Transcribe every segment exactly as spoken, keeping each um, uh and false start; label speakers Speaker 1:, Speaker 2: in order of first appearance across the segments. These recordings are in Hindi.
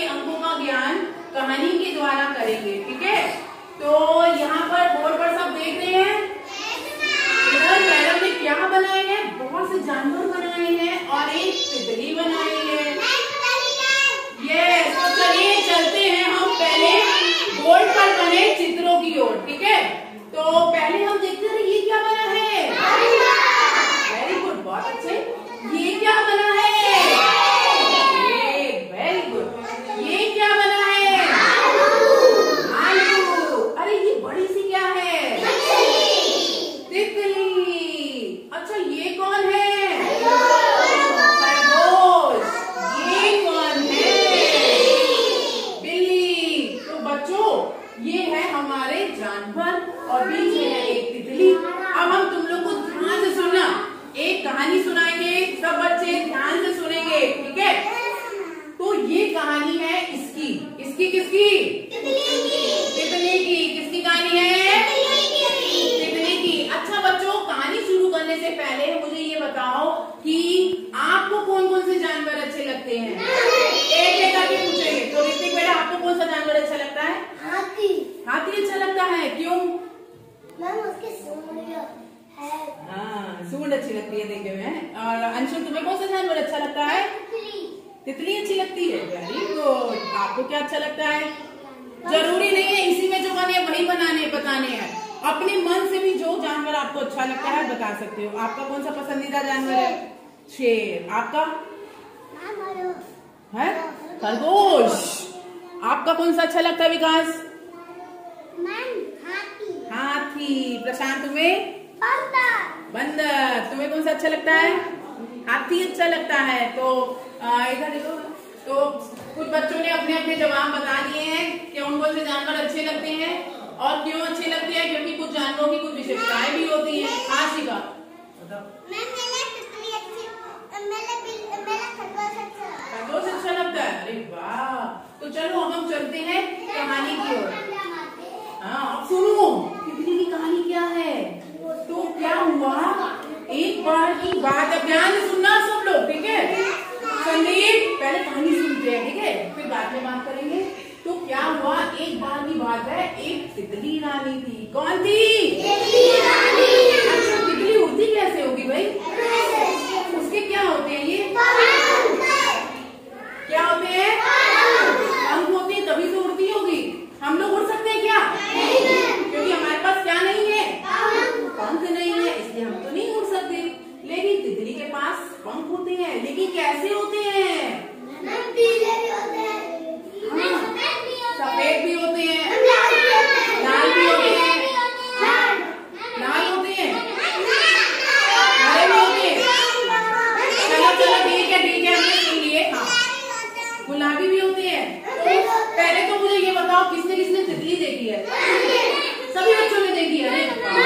Speaker 1: के अंकों का ज्ञान कहानी के द्वारा करेंगे। ठीक है, तो यहाँ पर बोर्ड पर सब देख रहे हैं, इधर मैडम ने क्या बनाए हैं, बहुत से जानवर बनाए हैं और एक तितली बनाई है। ये तो चलिए चलते हैं हम पहले बोर्ड पर बने चित्रों की ओर। ठीक है, तो पहले हम देखते हैं ये क्या बना है। वेरी गुड, बहुत अच्छे। ये क्या बना है, वेरी गुड। ये क्या बना है, आलू। अरे ये बड़ी सी क्या है, तितली। अच्छा ये कौन है, खरगोश। ये कौन है, बिल्ली। तो बच्चों ये है हमारे जानवर और बीच में है एक तितली। अब हम तुम लोग को ध्यान से सुनना, एक कहानी सुनाएंगे, सब बच्चे ध्यान से सुनेंगे। ठीक है, तो ये कहानी है इसकी इसकी किसकी, तितली की। किसकी कहानी है, तितली की। अच्छा बच्चों, कहानी शुरू करने से पहले मुझे ये बताओ कि आपको कौन कौन से जानवर अच्छे लगते हैं। एक एक करके पूछेंगे। तो ऋतिक बेटा, आपको कौन सा जानवर अच्छा लगता है।
Speaker 2: हाथी।
Speaker 1: हाथी अच्छा लगता है, क्यों।
Speaker 2: मैम उसके सूंड है।
Speaker 1: हाँ, सूंड अच्छी लगती है देखे में। और अंशु, तुम्हें कौन सा जानवर अच्छा लगता है। तितली अच्छी लगती है, वेरी गुड। आपको क्या अच्छा लगता है। जरूरी नहीं है इसी में जो बने वही बनाने बताने हैं, अपने मन से भी जो जानवर आपको अच्छा लगता है बता सकते हो। आपका कौन सा पसंदीदा जानवर है, शेर। आपका है खरगोश। आपका कौन सा अच्छा लगता है विकास। हाथी। प्रशांत, तुम्हें बंदर। तुम्हें कौन सा अच्छा लगता है, हाथी अच्छा लगता है। तो इधर देखो, तो कुछ बच्चों ने अपने अपने जवाब बता दिए हैं कि कौन कौन से जानवर अच्छे लगते हैं और क्यों अच्छे लगते हैं, क्योंकि कुछ जानवरों की कुछ विशेषताएं भी होती हैं। आशिका खरगोश अच्छा लगता है, अरे वाह। तो चलो अब हम चलते हैं कहानी की ओर। हाँ, अब सुनो तितली की कहानी क्या है। तो क्या हुआ, एक बार की बात, अब ध्यान से सुनना सब लोग। ठीक है संदीप, पहले कहानी सुनते हैं, ठीक है, फिर बाद में बात करेंगे। तो क्या हुआ, एक बार की बात है, एक तितली रानी थी। कौन थी, तितली रानी। अच्छा तितली उड़ती कैसे होगी भाई, उसके क्या होते हैं, ये क्या होते हैं, पंख होते हैं, तभी तो उड़ती होगी। हम लोग उड़ सकते हैं क्या, क्योंकि हमारे पास क्या नहीं है, पंख नहीं है, इसलिए हम तो नहीं उड़ सकते। लेकिन तितली के पास पंख होते हैं, लेकिन कैसे होते हैं, सफेद भी होते हैं, लाल भी होते हैं, लाल होते हैं, हरे भी होते हैं। चलो चलो ठीक है ठीक है, हमने सुन लिए। हाँ, गुलाबी भी होते हैं। तो पहले तो मुझे ये बताओ, किसने किसने तितली देखी है, सभी बच्चों ने देखी है।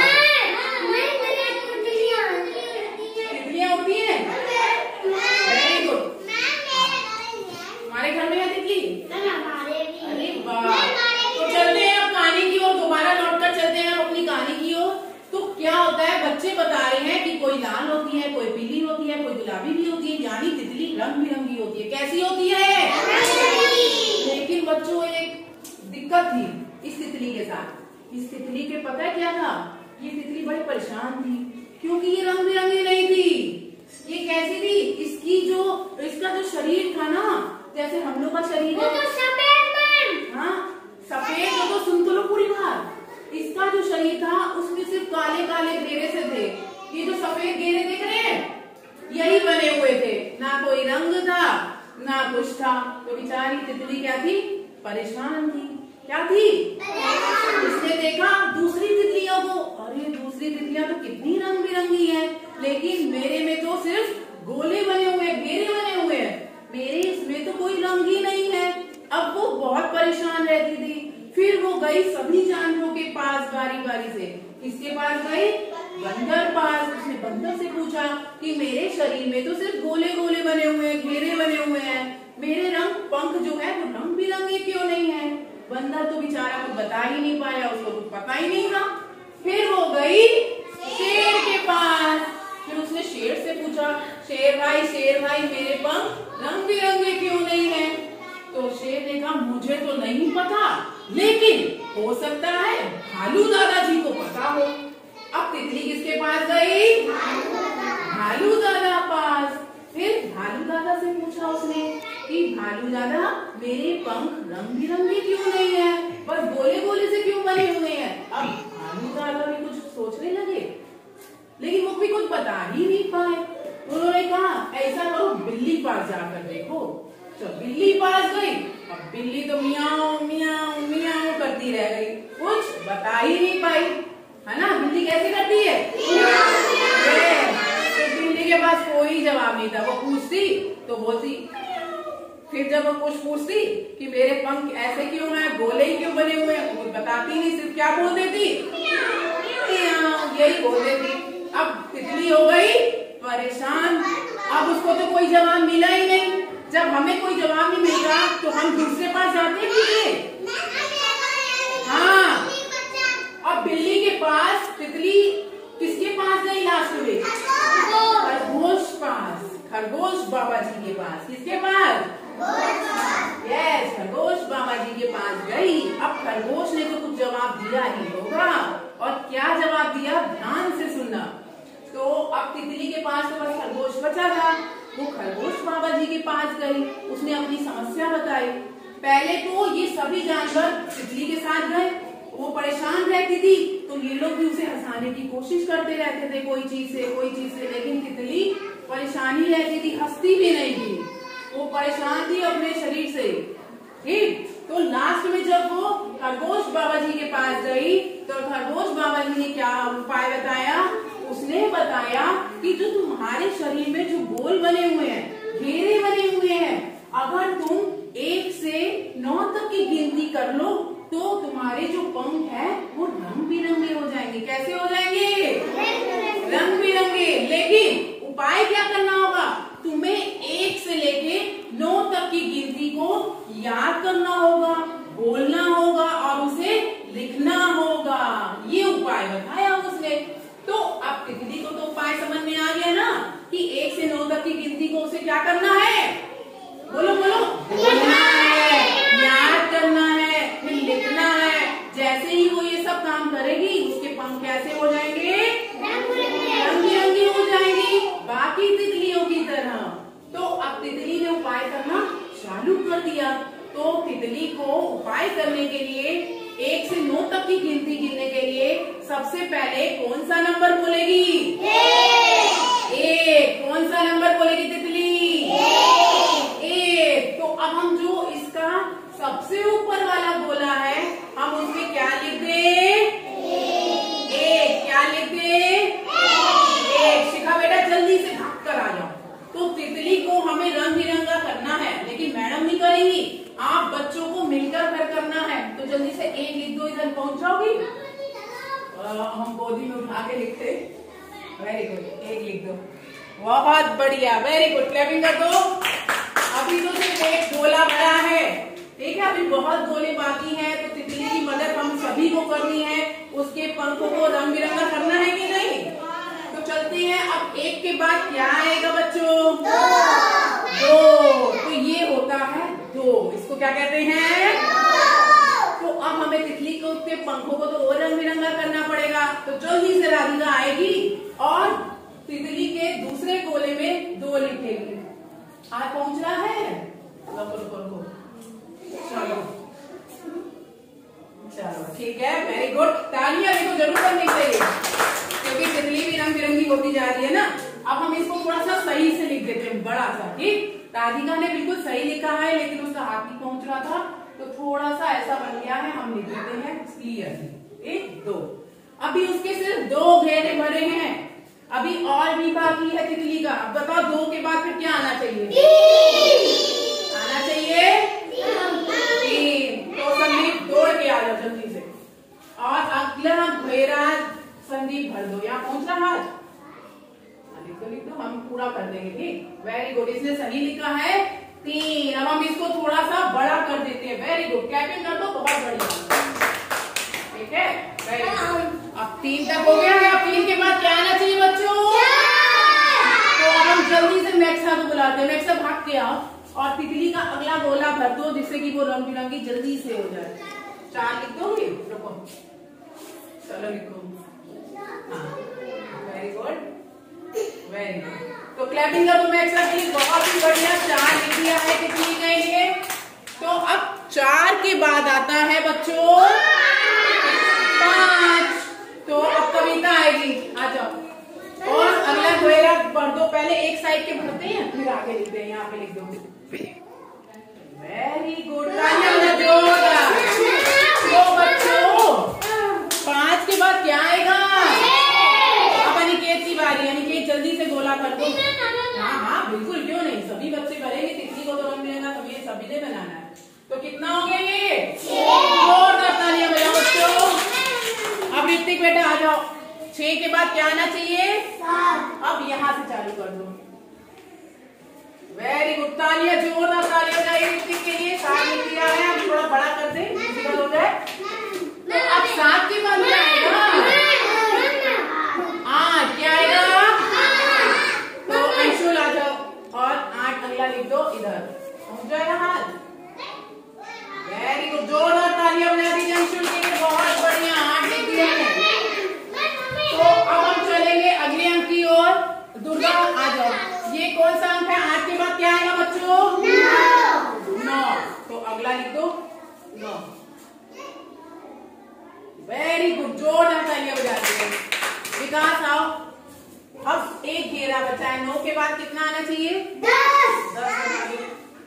Speaker 1: तितलियां उड़ती हैं, वेरी गुड। हमारे घर में है तितली, अरे वाह। तो चलते हैं अब कहानी की ओर, दोबारा लौट कर चलते हैं अपनी कहानी की ओर। तो क्या होता है, बच्चे बता रहे हैं कि कोई लाल होती है, कोई पीली होती है, कोई गुलाबी भी होती है, यानी तितली रंग बिरंगी होती है। कैसी होती है, लेकिन बच्चों एक दिक्कत थी इस तितली के साथ। इस तितली के पता है क्या था, ये तितली बड़ी परेशान थी, क्योंकि ये रंग बिरंगी नहीं थी। ये कैसी थी, इसकी जो इसका जो शरीर था ना, जैसे हम लोग का शरीर है, हाँ सफेद, तो, तो सुन तो लो पूरी बात। इसका जो शरीर था उसमें सिर्फ काले काले घेरे से थे। ये जो सफेद घेरे देख रहे हैं, यही बने हुए थे, ना कोई रंग था ना कुछ था। तो बेचारी तितली क्या थी, परेशान थी। क्या थी, इसने देखा दूसरी तितलियों को, अरे दूसरी तितलियां तो कितनी रंग बिरंगी है, लेकिन मेरे में तो सिर्फ गोले बने हुए, घेरे बने हुए हैं, मेरे इसमें तो कोई रंग ही नहीं है। अब वो बहुत परेशान रहती थी। फिर वो गई सभी जानवरों के पास बारी बारी से। किसके पास गई, बंदर पास। उसने बंदर से पूछा कि मेरे शरीर में तो सिर्फ गोले गोले बने हुए हैं, घेरे बने हुए हैं, मेरे रंग पंख जो है वो रंग बिरंगे क्यों नहीं है। बंदर तो बेचारा कुछ बता ही नहीं पाया, उसको कुछ पता ही नहीं था। फिर वो गई शेर के पास। फिर उसने शेर से पूछा, शेर भाई शेर भाई मेरे पंख रंग बिरंगे क्यों नहीं है। तो शेर ने कहा मुझे तो नहीं पता, लेकिन हो सकता है भालू दादाजी को पता हो। अब तितली किसके पास गई? भालू दादा पास। फिर भालू दादा से पूछा उसने कि भालू दादा मेरे पंख रंग बिरंगे क्यों नहीं है, बस गोले गोले से क्यों बने हुए हैं। अब भालू दादा भी कुछ सोचने लगे, लेकिन वो भी कुछ बता ही नहीं पाए। उन्होंने कहा ऐसा करो बिल्ली पास जाकर देखो। तो बिल्ली पास गई। अब बिल्ली तो मियाऊ मियाऊ मियाऊ करती रह गई, कुछ बता ही नहीं पाई, है ना। बिल्ली कैसे करती है? तो बिल्ली के पास कोई जवाब नहीं था। वो पूछती तो बोलती, फिर जब वो कुछ पूछती कि मेरे पंख ऐसे क्यों हैं, गोले ही क्यों बने हुए हैं, वो बताती नहीं, सिर्फ क्या बोल देती? यही बोल देती। अब तितली हो गई परेशान। अब उसको तो कोई जवाब मिला ही नहीं। जब हमें कोई जवाब नहीं मिल रहा तो हम दूसरे पास जाते हैं। हाँ, और बिल्ली के पास तितली किसके पास गई लास्ट में? खरगोश पास, खरगोश बाबा जी के पास। किसके पास? यस, खरगोश बाबा जी के पास गई। अब खरगोश ने तो कुछ जवाब दिया ही होगा, और क्या जवाब दिया ध्यान से सुनना। तो अब तितली के पास तो बस खरगोश बचा था। वो खरगोश बाबा जी के पास गई, उसने अपनी समस्या बताई। पहले तो ये सभी जानवर तितली के साथ गए, वो परेशान रहती थी तो ये लोग भी उसे हंसाने की कोशिश करते रहते थे, कोई चीज से कोई चीज से, लेकिन तितली परेशानी रहती थी, हंसती भी नहीं थी, वो परेशान थी अपने शरीर से। ठीक, तो लास्ट में जब वो खरगोश बाबा जी के पास गई तो खरगोश बाबा जी ने क्या उपाय बताया? उसने बताया कि जो तुम्हारे शरीर में जो गोल बने हुए हैं, घेरे बने हुए हैं, अगर तुम एक से नौ तक की गिनती कर लो तो तुम्हारे जो पंख है वो रंग बिरंगे हो जाएंगे। कैसे हो जाएंगे? रंग बिरंगे। लेकिन उपाय क्या करना होगा? तुम्हें एक से लेके नौ तक की गिनती को याद करना होगा, बोलना होगा और उसे लिखना होगा। ये उपाय बताया उसने। तो अब तितली को तो उपाय समझ में आ गया ना कि एक से नौ तक की गिनती को उसे क्या करना है? बोलो बोलो। बोलना है, याद करना है, फिर लिखना है। जैसे ही वो ये सब काम करेगी उसके पंख कैसे हो जाएंगे? रंग बिरंगी हो जाएंगी, बाकी तितलियों की तरह। तो अब तितली ने उपाय करना चालू कर दिया। तो तितली को उपाय करने के लिए एक से नौ तक की गिनती गिनने के लिए सबसे पहले कौन सा नंबर बोलेगी? एक। एक। कौन सा नंबर बोलेगी तितली? एक। एक। तो अब हम जो इसका सबसे ऊपर वाला बोला है हम उसमें क्या लिख दें? एक। क्या लिख दें? एक। शिखा बेटा जल्दी से भाग कर आ जाओ। तो तितली को हमें रंग बिरंगा करना है, लेकिन मैडम नहीं करेंगी, आप बच्चों को मिलकर कर करना है। तो जल्दी से एक लिख दो, इधर पहुंच जाओगी। हम गोदी में उठा के लिखते। वेरी गुड, एक लिख दो। बहुत बढ़िया, वेरी गुड, क्लैपिंग कर दो। अभी तो सिर्फ एक गोला भरा है, ठीक है, अभी बहुत गोले बाकी हैं। तो तितली की मदद हम सभी को करनी है, उसके पंखों को रंग बिरंगा करना है कि नहीं? तो चलते हैं। अब एक के बाद क्या आएगा बच्चों? दो। दो। तो ये होता है दो, इसको क्या कहते हैं? तो अब हमें तितली को उसके पंखों को तो और रंग बिरंगा करना पड़ेगा। तो जल्दी से राधिका आएगी और तितली के दूसरे गोले में दो लिखेगी। आज पहुंच रहा है? रुको रुको रुको, चलो चलो ठीक है, वेरी गुड। तालियां भी तो जरूर करनी चाहिए क्योंकि तितली भी रंग बिरंगी होती जा रही है ना। अब हम इसको थोड़ा सा सही से लिख देते हैं, बड़ा सा। ठीक, राधिका ने बिल्कुल सही लिखा है लेकिन उसका हाथ नहीं पहुंच रहा था, तो थोड़ा सा ऐसा बन गया है, हम लिख देते हैं क्लियरली। एक दो, अभी उसके सिर्फ दो घेरे भरे हैं, अभी और भी बाकी है तितली का। अब बताओ दो के बाद फिर क्या आना चाहिए? आना चाहिए तीन। तो संदीप दौड़ के आ जाओ जल्दी से, और अगला घेरा संदीप भर दो। यहाँ पहुंच रहा है? लिख दो लिख दो, हम पूरा कर देंगे। ठीक, वेरी गुड, इसने सही लिखा है तीन। अब हम इसको थोड़ा सा बड़ा कर देते हैं। वेरी गुड, कैपिंग कर दो, बहुत बढ़िया। ठीक है, वेरी गुड। अब तीन तक हो गया है। अब तीन के बाद क्या आना चाहिए बच्चों? तो अब हम जल्दी से मैक्सा को बुलाते हैं। मैक्सा भाग के आओ और तितली का अगला गोला भर दो जिससे कि वो रंग बिरंगी जल्दी से हो जाए। चार लिख दोगे? रुको, चलो लिखो। हाँ, वेरी गुड, वेरी गुड। तो क्लैपिंग करो मैं एक्सरसाइज, बहुत ही बढ़िया। चार लिख दिया है तितली के लिए। तो अब चार के बाद आता है बच्चों पांच। तो अब कविता आएगी, आ जाओ। और अगला गोला भर दो, पहले एक साइड के भरते हैं फिर आगे लिखते हैं। यहाँ पे लिख दो। Very good. तो बच्चों पांच के बाद क्या आएगा? अब अनिकेत की बारी। अनिकेत जल्दी से गोला भर दो। हाँ हाँ बिल्कुल, क्यों नहीं, सभी बच्चे भरेंगे। तितली को तो रंग मिलेगा, तो ये सभी ने बनाना है। तो कितना हो गया ये? जोरदार तालियां बजाओ बच्चों। अब ऋतिक बेटा आ जाओ। छह के बाद क्या आना चाहिए? अब यहाँ से चालू कर दो। वेरी गुड, तालियां, जोरदार तालियां बजाइए ऋतिक के लिए। सात लिख दिया है, अब थोड़ा बड़ा कर दे, म्यूजिकल हो जाए। तो अब सात के बाद क्या आएगा? आठ। क्या आएगा? तो अंशुल आ जाओ और आठ अगला लिख दो इधर। पहुंच जाएगा हाथ? वेरी गुड, जोरदार तालियां बजा दीजिए अंशुल के लिए। बहुत बढ़िया, आठ लिख दिए हैं। तो अब हम चलेंगे अगले अंक की ओर। दुर्गा आ जाओ। ये कौन सा अंक है? आठ के बाद क्या आएगा बच्चों? नौ। तो अगला लिख दो नौ। वेरी गुड, जोरदार तालियां बजा दीजिए। विकास आओ। अब एक घेरा बचा है। नौ के बाद कितना आना चाहिए? दस। दस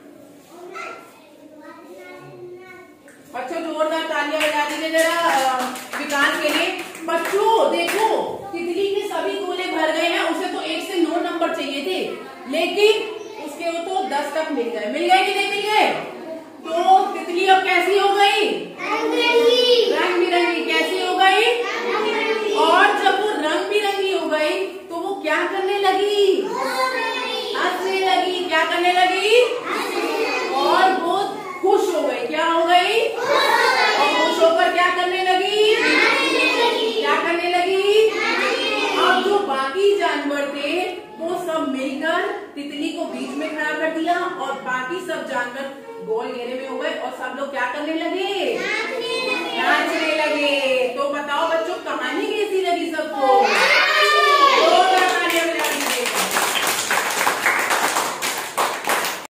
Speaker 1: बच्चों, जोरदार तालियां बजा दीजिए जरा विकास के लिए। बच्चों देखो, तितली के सभी गोले भर गए हैं। उसे तो एक से नौ नंबर चाहिए थे, लेकिन उसके वो तो दस तक मिल गए। मिल गए कि नहीं मिल गए? तो तितली अब कैसी हो गई? रंग बिरंगी। कैसी हो गई? और जब वो रंग बिरंगी हो गई तो वो क्या करने लगी? हंसने लगी। क्या करने लगी? और वो खुश हो गई। क्या हो गई? और खुश होकर क्या करने लगी? क्या करने लगी? अब जो बाकी जानवर थे वो सब मिलकर तितली को बीच में खड़ा कर दिया और बाकी सब जानवर गोल घेरे में हो गए और सब लोग क्या करने लगे? नाचने लगे। तो बताओ बच्चों, कहानी कैसी लगी सबको?